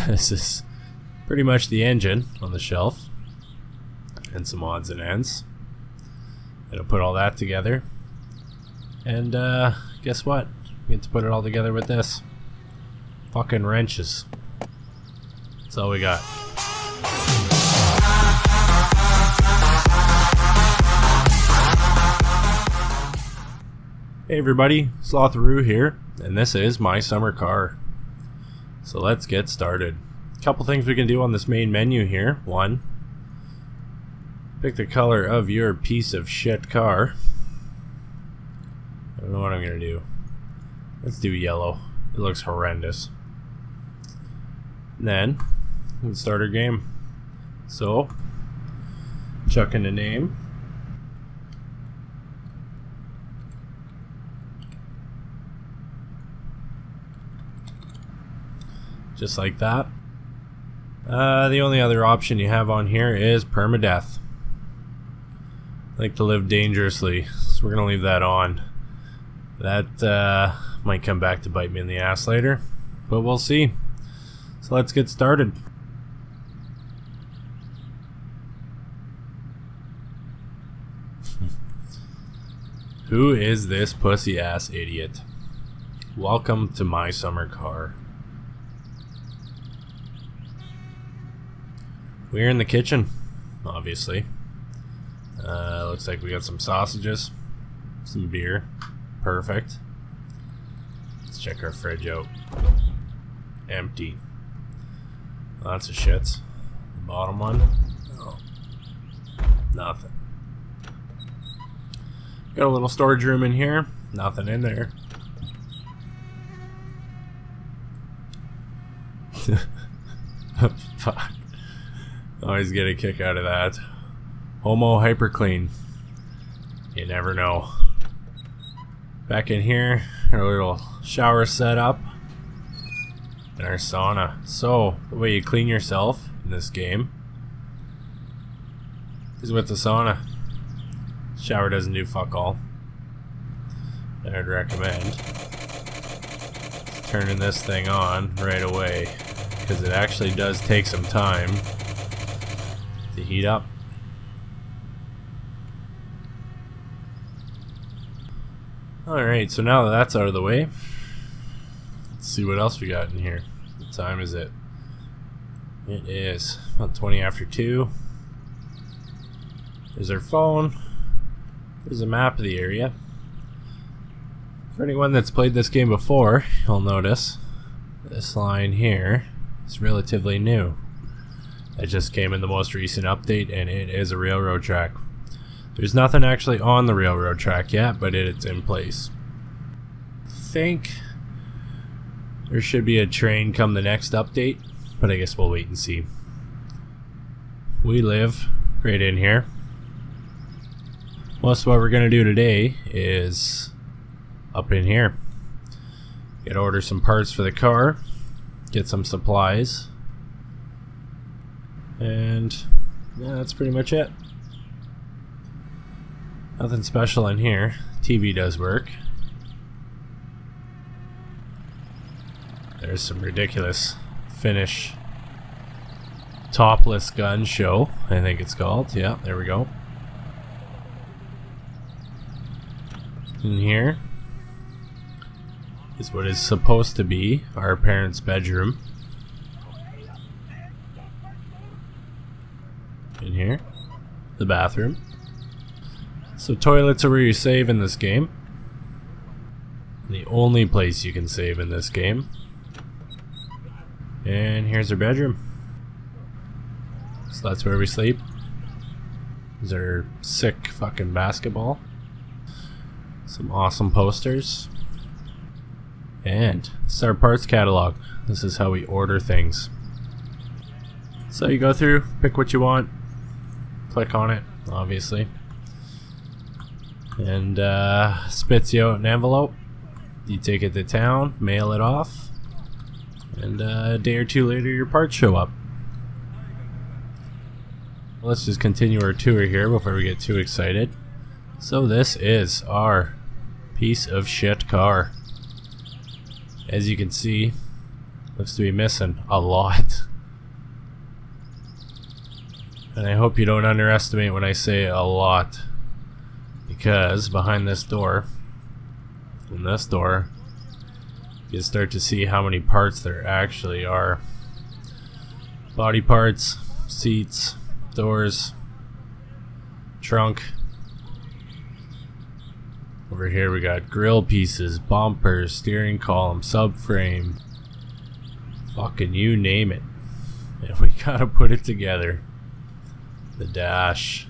This is pretty much the engine on the shelf, and some odds and ends. Gonna put all that together, and guess what? We get to put it all together with this. Fucking wrenches. That's all we got. Hey everybody, Sloth-a-Rooo here, and this is my summer car. So let's get started. A couple things we can do on this main menu here. One, pick the color of your piece of shit car. I don't know what I'm gonna do. Let's do yellow. It looks horrendous. And then we can start our game. So chuck in a name. Just like that. The only other option you have on here is permadeath. I like to live dangerously, so we're gonna leave that on. That might come back to bite me in the ass later, but we'll see. So let's get started. Who is this pussy ass idiot? Welcome to my summer car. We're in the kitchen, obviously. Looks like we got some sausages, some beer. Perfect. Let's check our fridge out. Empty. Lots of shits. The bottom one. Oh. Nothing. Got a little storage room in here. Nothing in there. Fuck. Always get a kick out of that. Homo hyper clean. You never know. Back in here, our little shower setup and our sauna. So the way you clean yourself in this game is with the sauna. Shower doesn't do fuck all. I'd recommend turning this thing on right away, because it actually does take some time to heat up. Alright, so now that that's out of the way, let's see what else we got in here. What time is it? It is about 20 after 2. There's our phone. There's a map of the area. For anyone that's played this game before, you'll notice this line here is relatively new. It just came in the most recent update, and it is a railroad track. There's nothing actually on the railroad track yet, but it's in place. I think there should be a train come the next update, but I guess we'll wait and see. We live right in here. Most of what we're going to do today is up in here. Gotta order some parts for the car, get some supplies, and yeah, that's pretty much it. Nothing special in here. TV does work. There's some ridiculous Finnish topless gun show, I think it's called. Yeah, there we go. In here is what is supposed to be our parents' bedroom. In here, the bathroom. So toilets are where you save in this game. The only place you can save in this game. And here's our bedroom. So that's where we sleep. There's our sick fucking basketball. Some awesome posters. And this is our parts catalog. This is how we order things. So you go through, pick what you want, click on it, obviously, and spits you out an envelope. You take it to town, mail it off, and a day or two later your parts show up. Let's just continue our tour here before we get too excited. So this is our piece of shit car. As you can see, looks to be missing a lot. And I hope you don't underestimate when I say a lot, because behind this door and this door you can start to see how many parts there actually are. Body parts, seats, doors, trunk. Over here we got grill pieces, bumpers, steering column, subframe, fucking you name it. And we gotta put it together. The dash.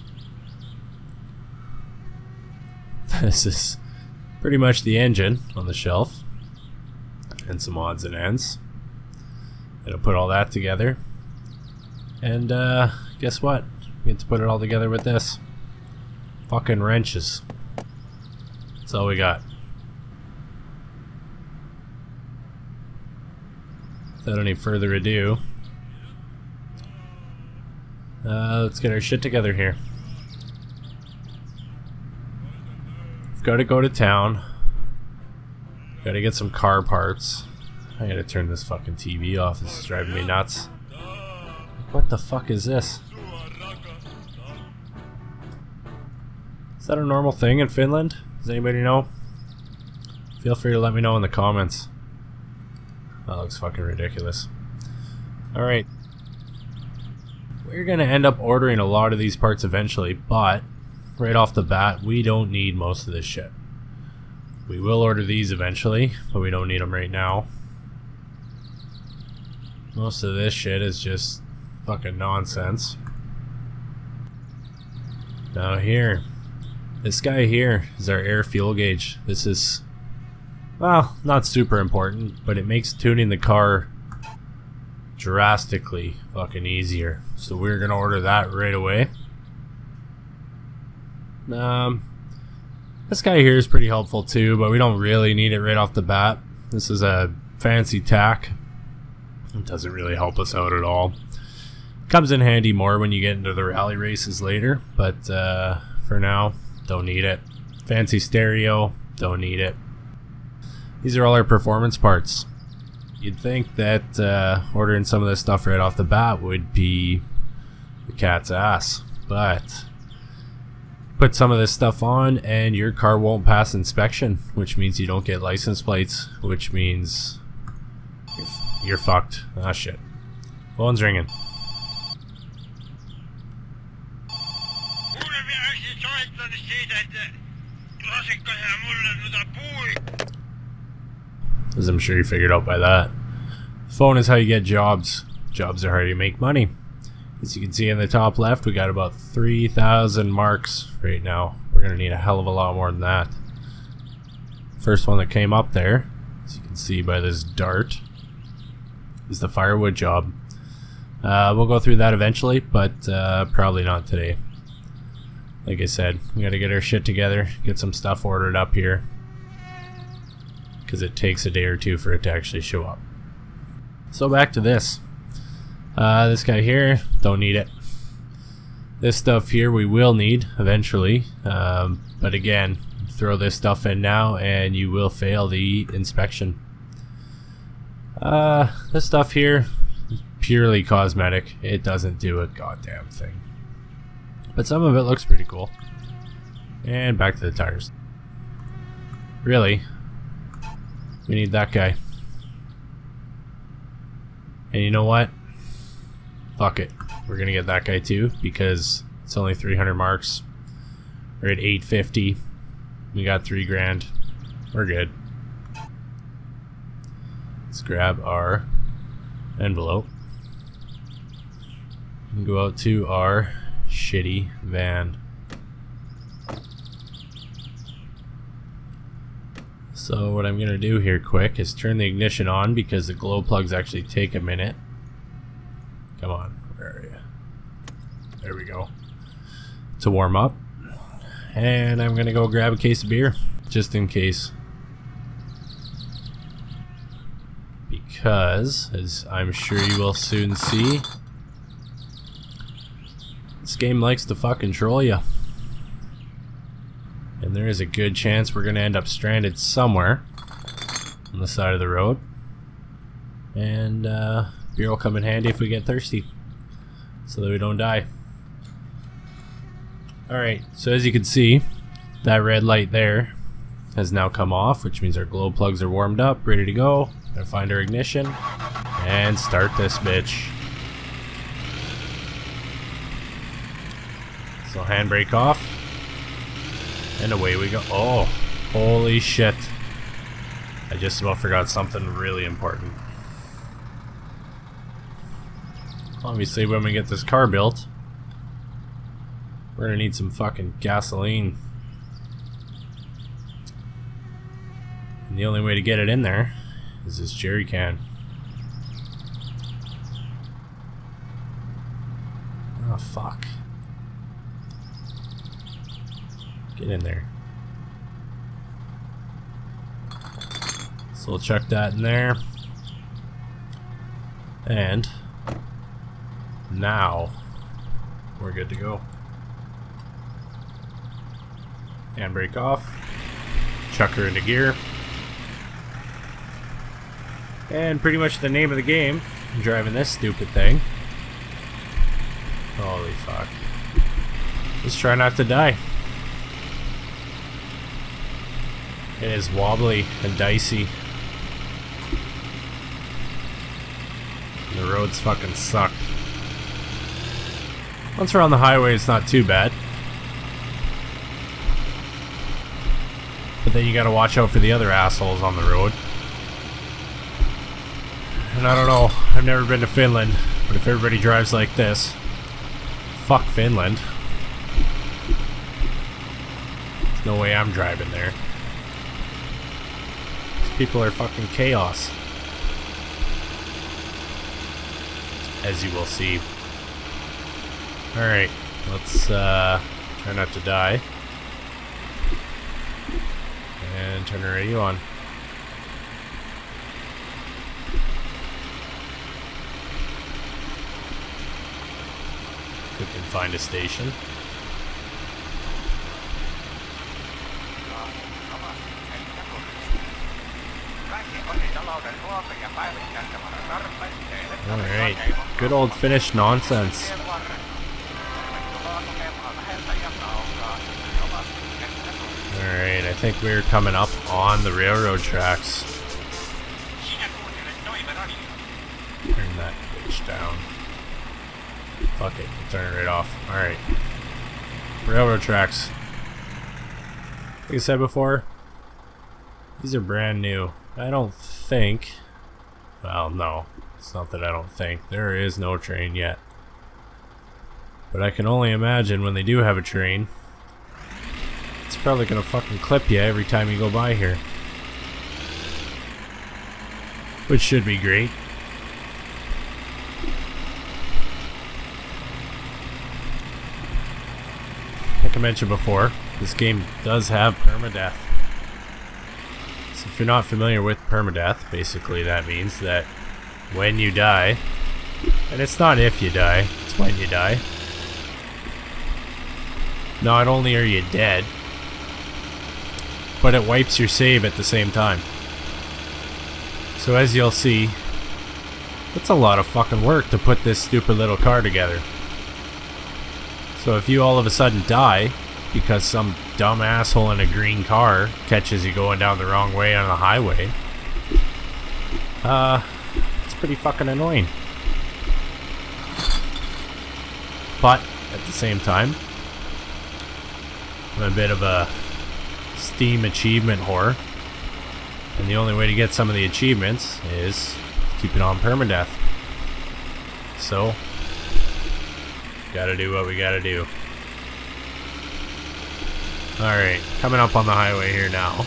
This is pretty much the engine on the shelf. And some odds and ends. Gonna put all that together. And guess what? We get to put it all together with this. Fucking wrenches. That's all we got. Without any further ado, let's get our shit together here. We've got to go to town. Got to get some car parts. I gotta turn this fucking TV off. This is driving me nuts. What the fuck is this? Is that a normal thing in Finland? Does anybody know? Feel free to let me know in the comments. That looks fucking ridiculous. Alright. We're gonna end up ordering a lot of these parts eventually, but right off the bat, we don't need most of this shit. We will order these eventually, but we don't need them right now. Most of this shit is just fucking nonsense. Now here, this guy here is our air fuel gauge. This is, well, not super important, but it makes tuning the car drastically fucking easier. So we're gonna order that right away. This guy here is pretty helpful too, but we don't really need it right off the bat. This is a fancy tack. It doesn't really help us out at all. Comes in handy more when you get into the rally races later, but for now, don't need it. Fancy stereo, don't need it. These are all our performance parts. You'd think that ordering some of this stuff right off the bat would be the cat's ass, but put some of this stuff on and your car won't pass inspection, which means you don't get license plates, which means you're fucked. Ah shit. Phone's ringing. As I'm sure you figured out by that. Phone is how you get jobs. Jobs are how you make money. As you can see in the top left, we got about 3,000 marks right now. We're gonna need a hell of a lot more than that. First one that came up there, as you can see by this dart, is the firewood job. We'll go through that eventually, but probably not today. Like I said, we gotta get our shit together, get some stuff ordered up here, because it takes a day or two for it to actually show up. So back to this. This guy here, don't need it. This stuff here we will need eventually, but again, throw this stuff in now and you will fail the inspection. This stuff here is purely cosmetic. It doesn't do a goddamn thing. But some of it looks pretty cool. And back to the tires. Really, we need that guy. And you know what? Fuck it. We're gonna get that guy too, because it's only 300 marks. We're at 850. We got 3 grand. We're good. Let's grab our envelope and go out to our shitty van. So what I'm gonna do here quick is turn the ignition on, because the glow plugs actually take a minute. Come on, where are you? There we go. To warm up. And I'm gonna go grab a case of beer, just in case. Because, as I'm sure you will soon see, this game likes to fucking troll you. And there is a good chance we're gonna end up stranded somewhere on the side of the road. And beer will come in handy if we get thirsty, so that we don't die. Alright, so as you can see, that red light there has now come off, which means our glow plugs are warmed up, ready to go. Gonna find our ignition and start this bitch. So handbrake off, and away we go. Oh, holy shit. I just about forgot something really important. Obviously, when we get this car built, we're gonna need some fucking gasoline. And the only way to get it in there is this jerry can. Oh, fuck. Get in there. So we'll chuck that in there. And now we're good to go. Handbrake off. Chuck her into gear. And pretty much the name of the game, I'm driving this stupid thing. Holy fuck. Just try not to die. It is wobbly and dicey. And the roads fucking suck. Once we're on the highway, it's not too bad. But then you gotta watch out for the other assholes on the road. And I don't know, I've never been to Finland, but if everybody drives like this, fuck Finland. There's no way I'm driving there. These people are fucking chaos. As you will see. Alright, let's try not to die. And turn the radio on. We can find a station. Alright, good old Finnish nonsense. Alright, I think we're coming up on the railroad tracks. Turn that bitch down. Fuck it, we'll turn it right off. Alright. Railroad tracks. Like I said before, these are brand new. I don't think... Well, no. It's not that I don't think. There is no train yet. But I can only imagine when they do have a train, it's probably gonna fucking clip you every time you go by here. Which should be great. Like I mentioned before, this game does have permadeath. So if you're not familiar with permadeath, basically that means that when you die, and it's not if you die, it's when you die, not only are you dead, but it wipes your save at the same time. So as you'll see, it's a lot of fucking work to put this stupid little car together. So if you all of a sudden die because some dumb asshole in a green car catches you going down the wrong way on the highway, it's pretty fucking annoying. But at the same time, I'm a bit of a Steam achievement whore, and the only way to get some of the achievements is keep it on permadeath. So gotta do what we gotta do. Alright, coming up on the highway here now.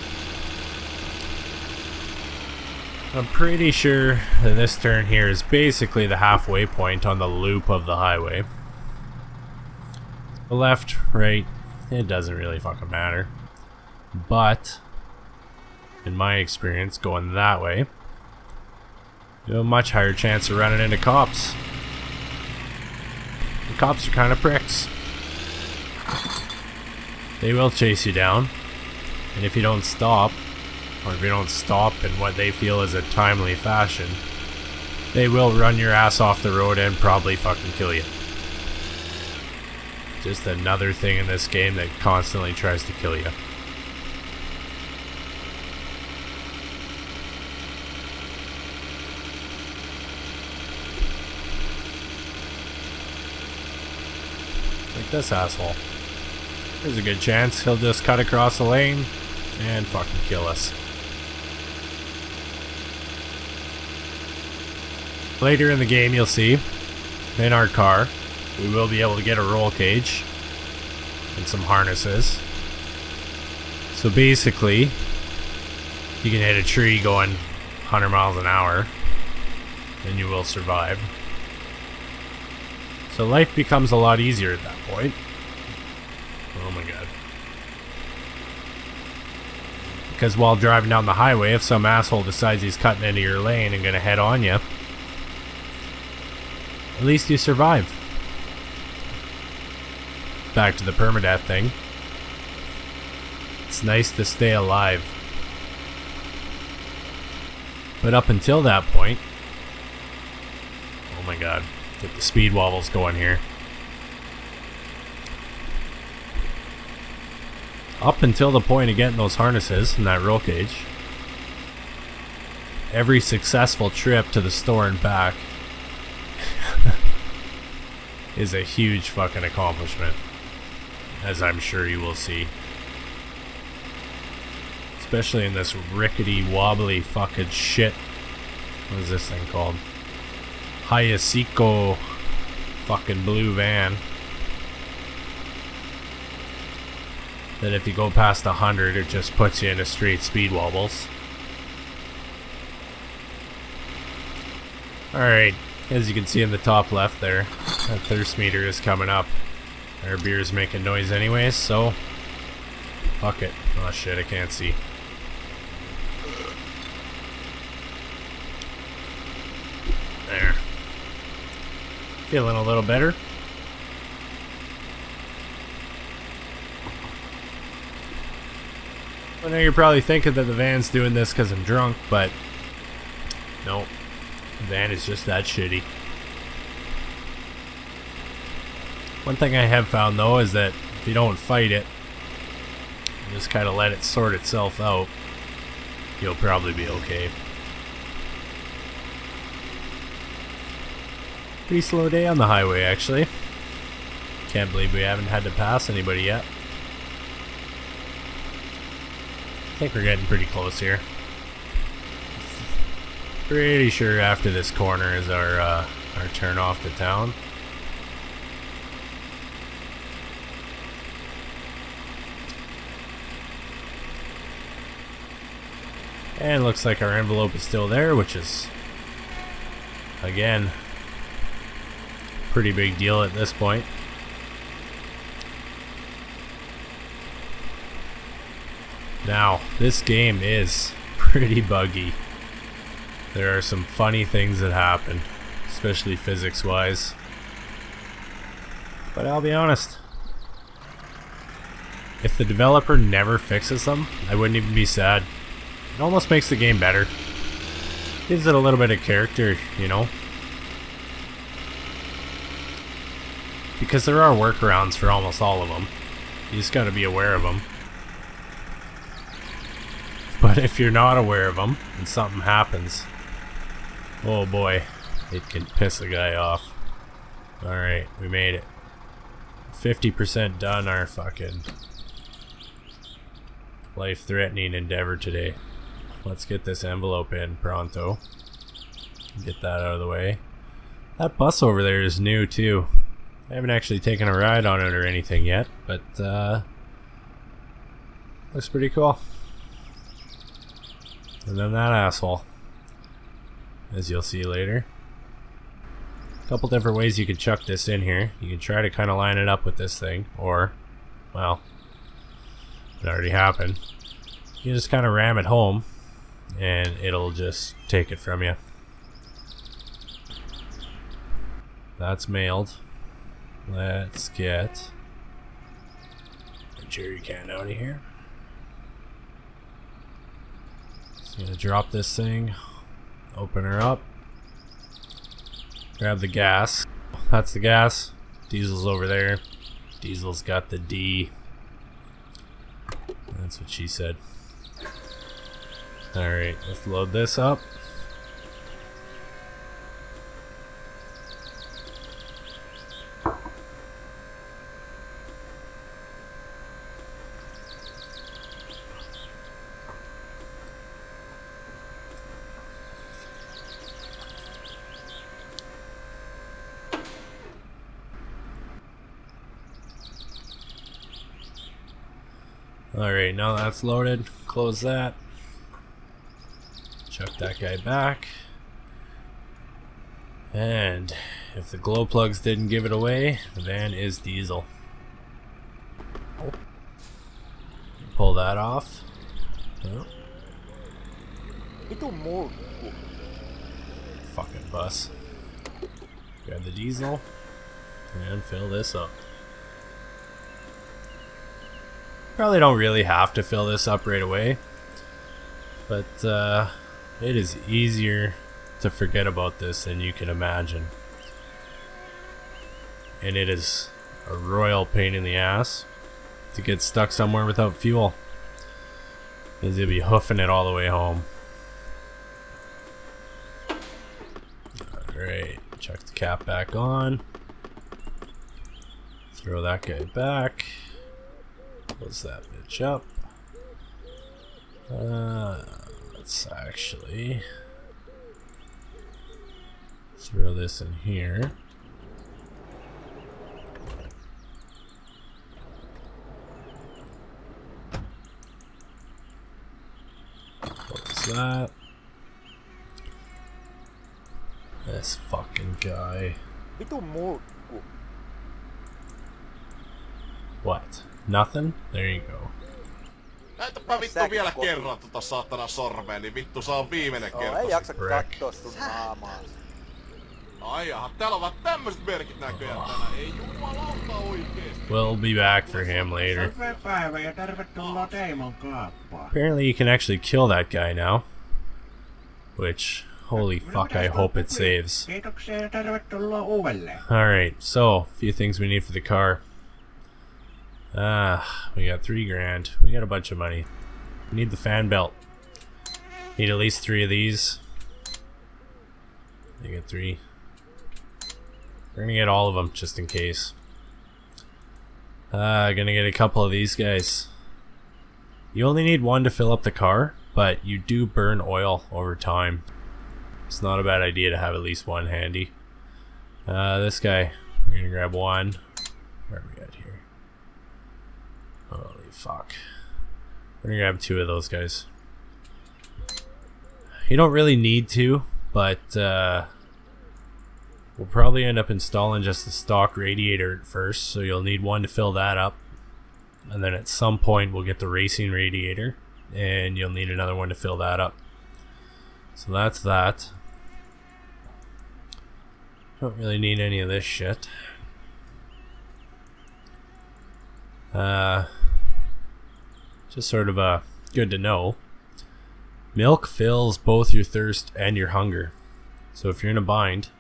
I'm pretty sure that this turn here is basically the halfway point on the loop of the highway. The left, right, it doesn't really fucking matter. But in my experience, going that way, you have a much higher chance of running into cops. The cops are kind of pricks. They will chase you down, and if you don't stop, or if you don't stop in what they feel is a timely fashion, they will run your ass off the road and probably fucking kill you. Just another thing in this game that constantly tries to kill you. Like this asshole. There's a good chance he'll just cut across the lane and fucking kill us. Later in the game you'll see, in our car, we will be able to get a roll cage and some harnesses. So basically, you can hit a tree going 100 miles an hour and you will survive. So life becomes a lot easier at that point. Oh my god. Because while driving down the highway, if some asshole decides he's cutting into your lane and gonna head on you, at least you survive. Back to the permadeath thing. It's nice to stay alive. But up until that point... Oh my god. Get the speed wobbles going here. Up until the point of getting those harnesses and that roll cage, every successful trip to the store and back is a huge fucking accomplishment, as I'm sure you will see. Especially in this rickety, wobbly fucking shit. What is this thing called? Hayasiko fucking blue van. That if you go past 100, it just puts you into straight speed wobbles. Alright, as you can see in the top left there, that thirst meter is coming up. Our beer's making noise anyways, so fuck it. Oh shit, I can't see. There. Feeling a little better. I know you're probably thinking that the van's doing this because I'm drunk, but nope. The van is just that shitty. One thing I have found though is that if you don't fight it, and just kind of let it sort itself out, you'll probably be okay. Pretty slow day on the highway actually. Can't believe we haven't had to pass anybody yet. I think we're getting pretty close here. Pretty sure after this corner is our turn off to town. And it looks like our envelope is still there, which is, again, pretty big deal at this point. Now, this game is pretty buggy. There are some funny things that happen, especially physics-wise. But I'll be honest, if the developer never fixes them, I wouldn't even be sad. It almost makes the game better. Gives it a little bit of character, you know? Because there are workarounds for almost all of them. You just gotta be aware of them. But if you're not aware of them and something happens, oh boy, it can piss a guy off. Alright, we made it. 50% done our fucking life-threatening endeavor today. Let's get this envelope in pronto. Get that out of the way. That bus over there is new too. I haven't actually taken a ride on it or anything yet, but looks pretty cool. And then that asshole, as you'll see later. A couple different ways you can chuck this in here. You can try to kind of line it up with this thing, or, well, it already happened. You just kind of ram it home, and it'll just take it from you. That's mailed. Let's get a jerry can out of here. Just gonna drop this thing, open her up, Grab the gas. That's the gas. Diesel's over there. Diesel's got the D. That's what she said. Alright, let's load this up. Alright, now that's loaded, close that. Chuck that guy back. And if the glow plugs didn't give it away, the van is diesel. Pull that off. Oh. Fucking bus. Grab the diesel and fill this up. Probably don't really have to fill this up right away, but it is easier to forget about this than you can imagine. And it is a royal pain in the ass to get stuck somewhere without fuel, because you'll be hoofing it all the way home. Alright, chuck the cap back on. Throw that guy back. Close that bitch up. Let's actually throw this in here. Close that. This fucking guy. What? Nothing? There you go. Näytäpä vittu vielä kerran tota saatana sormea, niin vittu se on viimeinen kerta. Ei jaksa kattoo sun naamaa. Ai jaha, täällä on vaan tämmöset merkit näköjään tänään. Ei jumalauta oikeesti. We'll be back for him later. Apparently you can actually kill that guy now. Which, holy fuck, I hope it saves. Alright, so, a few things we need for the car. We got $3 grand. We got a bunch of money. We need the fan belt. Need at least 3 of these. I get 3. We're gonna get all of them just in case. Gonna get a couple of these guys. You only need 1 to fill up the car, but you do burn oil over time. It's not a bad idea to have at least 1 handy. This guy, we're gonna grab 1. Where are we at here? Holy fuck. We're gonna grab 2 of those guys. You don't really need to, but we'll probably end up installing just the stock radiator at first, so you'll need 1 to fill that up. And then at some point we'll get the racing radiator, and you'll need another 1 to fill that up. So that's that. Don't really need any of this shit. Just sort of good to know. Milk fills both your thirst and your hunger. So if you're in a bind,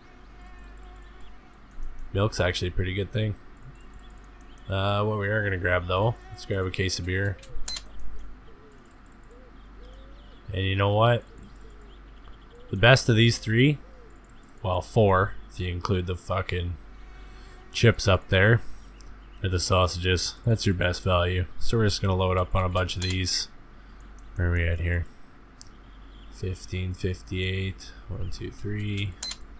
milk's actually a pretty good thing. What we are going to grab though, let's grab a case of beer. And you know what? The best of these 3, well 4, if you include the fucking chips up there, or the sausages. That's your best value. So we're just gonna load up on a bunch of these. Where are we at here? 1558. 1, 2, 3.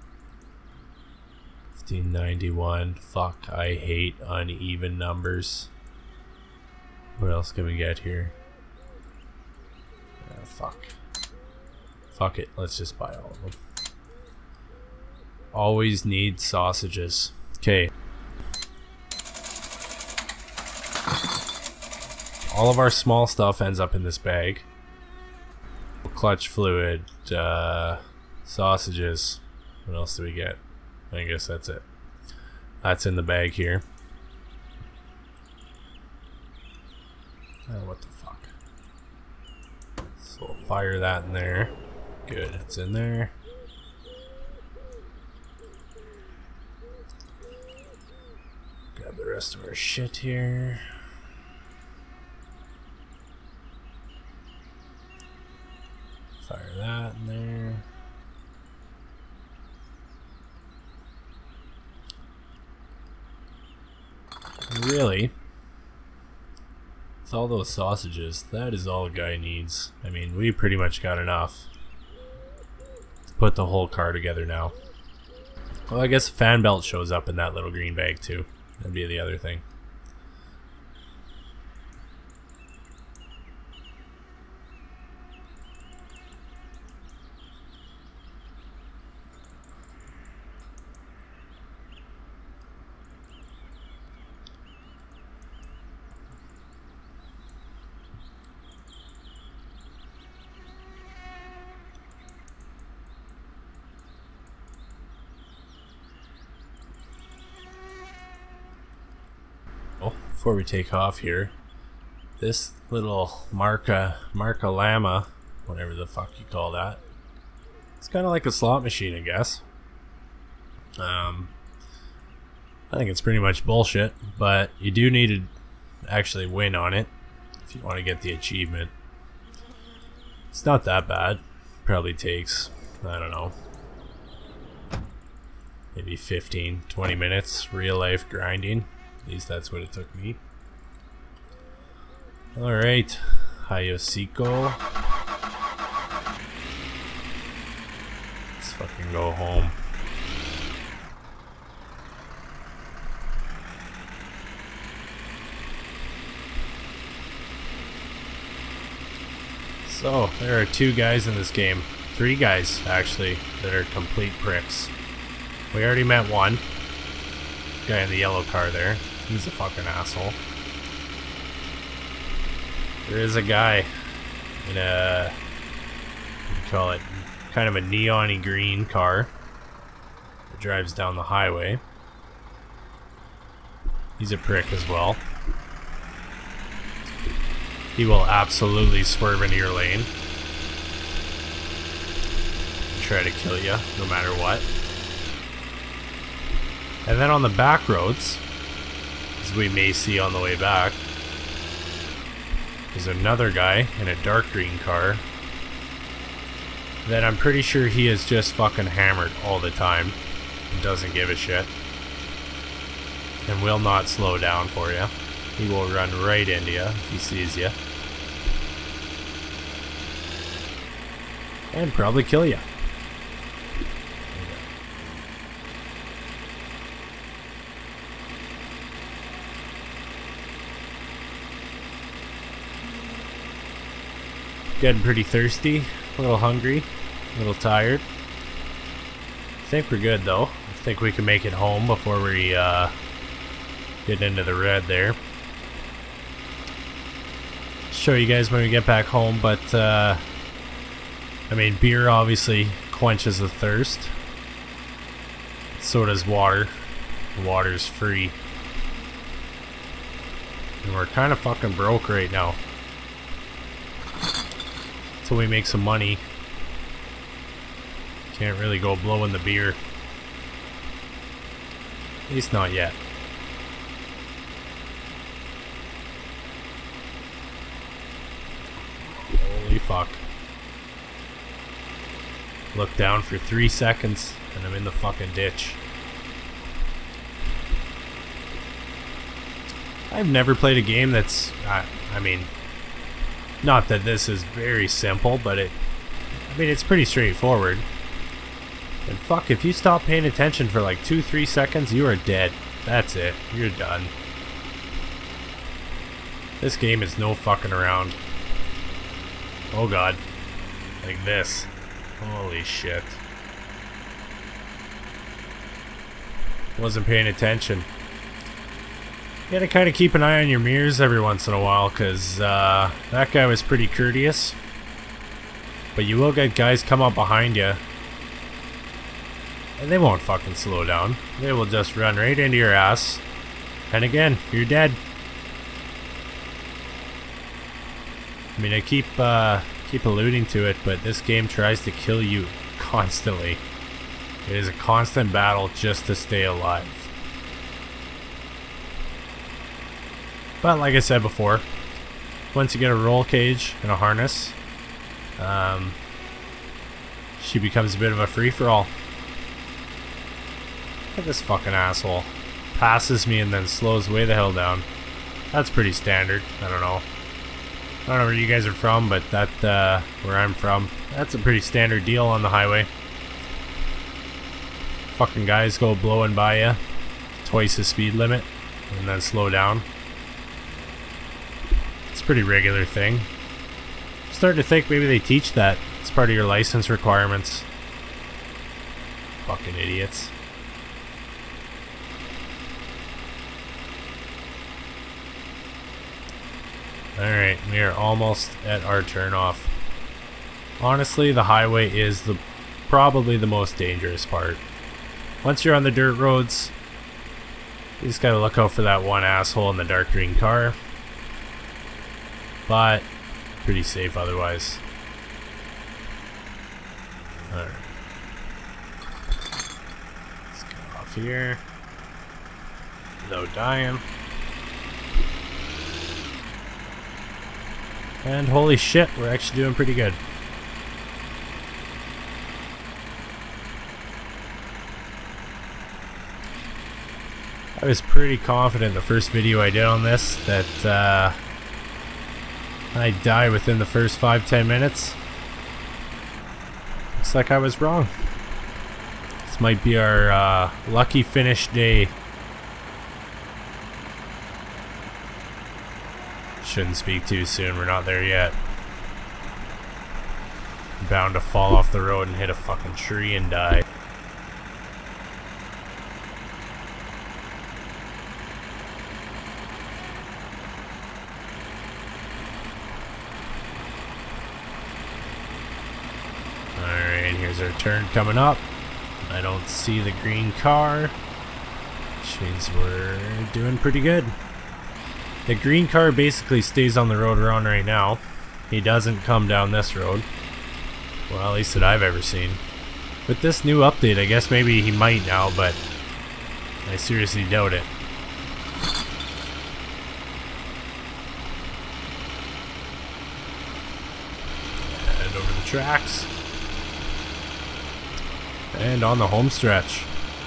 1591. Fuck, I hate uneven numbers. What else can we get here? Fuck. Fuck it. Let's just buy all of them. Always need sausages. Okay. All of our small stuff ends up in this bag. Clutch fluid, sausages. What else do we get? I guess that's it. That's in the bag here. Oh, what the fuck? So we'll fire that in there. Good, it's in there. the rest of our shit here. Fire that in there. Really, with all those sausages, that is all a guy needs. I mean, we pretty much got enough to put the whole car together now. Well, I guess a fan belt shows up in that little green bag too. That'd be the other thing. Before we take off here, this little Marca Llama, whatever the fuck you call that, it's kind of like a slot machine, I guess. I think it's pretty much bullshit, but you do need to actually win on it if you want to get the achievement. It's not that bad. Probably takes, I don't know, maybe 15-20 minutes real life grinding. At least that's what it took me. Alright, Hayosiko. Let's fucking go home. So, there are 2 guys in this game. 3 guys, actually, that are complete pricks. We already met one. Guy in the yellow car there. He's a fucking asshole. There is a guy in a, what do you call it, kind of a neon-y green car that drives down the highway. He's a prick as well. He will absolutely swerve into your lane and try to kill you no matter what. And then on the back roads, as we may see on the way back, there's another guy in a dark green car that I'm pretty sure he is just fucking hammered all the time and doesn't give a shit and will not slow down for you. He will run right into you if he sees you and probably kill you. Getting pretty thirsty, a little hungry, a little tired. I think we're good though. I think we can make it home before we get into the red there. Show you guys when we get back home, but I mean, beer obviously quenches the thirst. So does water. Water's free. And we're kind of fucking broke right now. Till we make some money. Can't really go blowing the beer. At least not yet. Holy fuck. Look down for 3 seconds and I'm in the fucking ditch. I've never played a game that's, I mean, not that this is very simple, but I mean, it's pretty straightforward. And fuck, if you stop paying attention for like 2-3 seconds, you are dead. That's it. You're done. This game is no fucking around. Oh god. Like this. Holy shit. Wasn't paying attention. You gotta kind of keep an eye on your mirrors every once in a while, because that guy was pretty courteous. But you will get guys come up behind you, and they won't fucking slow down. They will just run right into your ass, and again, you're dead. I mean, I keep alluding to it, but this game tries to kill you constantly. It is a constant battle just to stay alive. But like I said before, once you get a roll cage and a harness, she becomes a bit of a free-for-all. Look at this fucking asshole. Passes me and then slows way the hell down. That's pretty standard. I don't know where you guys are from, but that, where I'm from, that's a pretty standard deal on the highway. Fucking guys go blowing by you, twice the speed limit, and then slow down. It's a pretty regular thing. I'm starting to think maybe they teach that. It's part of your license requirements. Fucking idiots. Alright, we are almost at our turn off. Honestly, the highway is probably the most dangerous part. Once you're on the dirt roads, you just gotta look out for that one asshole in the dark green car. But, pretty safe otherwise. Alright. Let's get off here. No dying. And holy shit, we're actually doing pretty good. I was pretty confident the first video I did on this that I'd die within the first 5-10 minutes. Looks like I was wrong. This might be our lucky finish day. Shouldn't speak too soon, we're not there yet. Bound to fall off the road and hit a fucking tree and die. Alright, here's our turn coming up. I don't see the green car, which means we're doing pretty good. The green car basically stays on the road we're on right now. He doesn't come down this road. Well, at least that I've ever seen. With this new update, I guess maybe he might now, but I seriously doubt it. And over the tracks. And on the home stretch.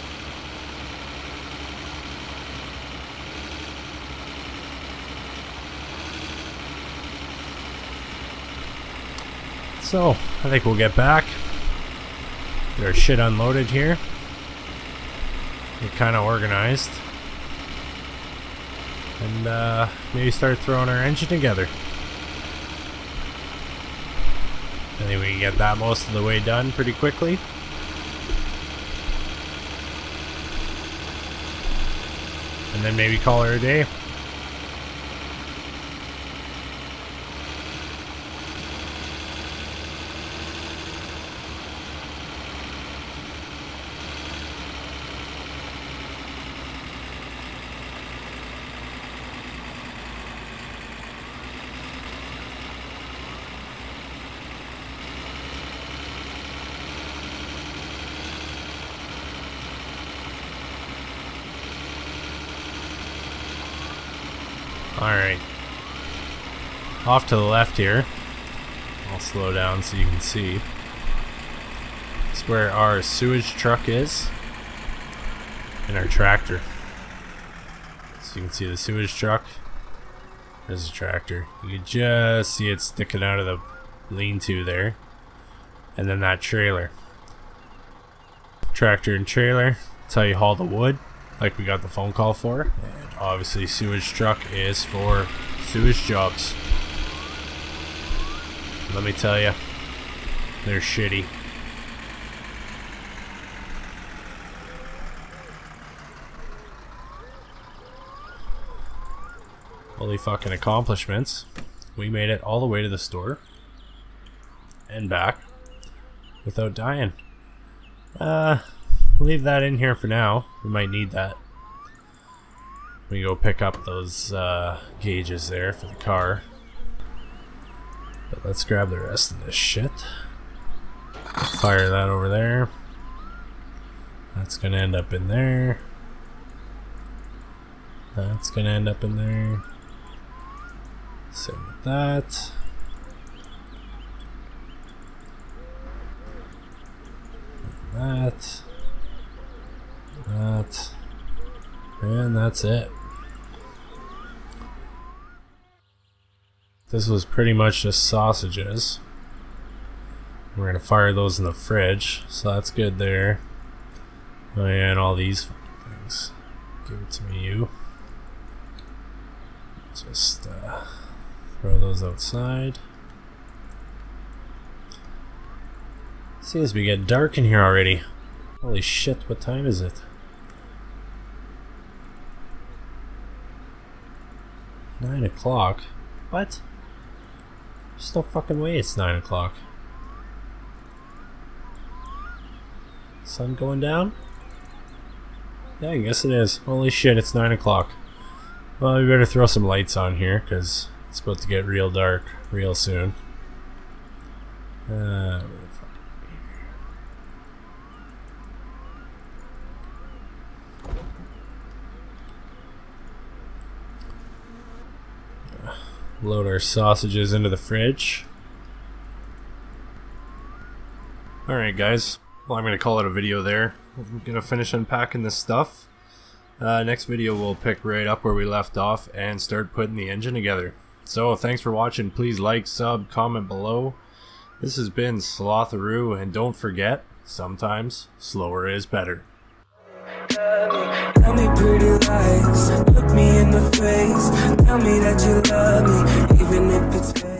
So, I think we'll get back. Get our shit unloaded here. Get kind of organized. And maybe start throwing our engine together. I think we can get that most of the way done pretty quickly. And then maybe call her a day. Alright. Off to the left here. I'll slow down so you can see. It's where our sewage truck is. And our tractor. So you can see the sewage truck. There's the tractor. You can just see it sticking out of the lean-to there. And then that trailer. Tractor and trailer. That's how you haul the wood, like we got the phone call for. And obviously sewage truck is for sewage jobs. Let me tell you, they're shitty. Holy fucking accomplishments. We made it all the way to the store and back without dying. Leave that in here for now. We might need that. We go pick up those gauges there for the car. But let's grab the rest of this shit. Fire that over there. That's gonna end up in there. That's gonna end up in there. Same with that. That. That. And that's it. This was pretty much just sausages. We're gonna fire those in the fridge, so that's good there. Oh yeah, and all these things. Give it to me, you. Just throw those outside. Seems to be getting dark in here already. Holy shit, what time is it? 9 o'clock? What? There's no fucking way it's 9 o'clock. Sun going down? Yeah, I guess it is. Holy shit, it's 9 o'clock. Well, we better throw some lights on here, because it's about to get real dark real soon. Where the fuck? Load our sausages into the fridge. Alright guys, well I'm going to call it a video there. I'm going to finish unpacking this stuff. Next video we'll pick right up where we left off and start putting the engine together. So thanks for watching, please like, sub, comment below. This has been Sloth-a-Rooo, and don't forget, sometimes slower is better. Tell me pretty lies, look me in the face, tell me that you love me, even if it's fake.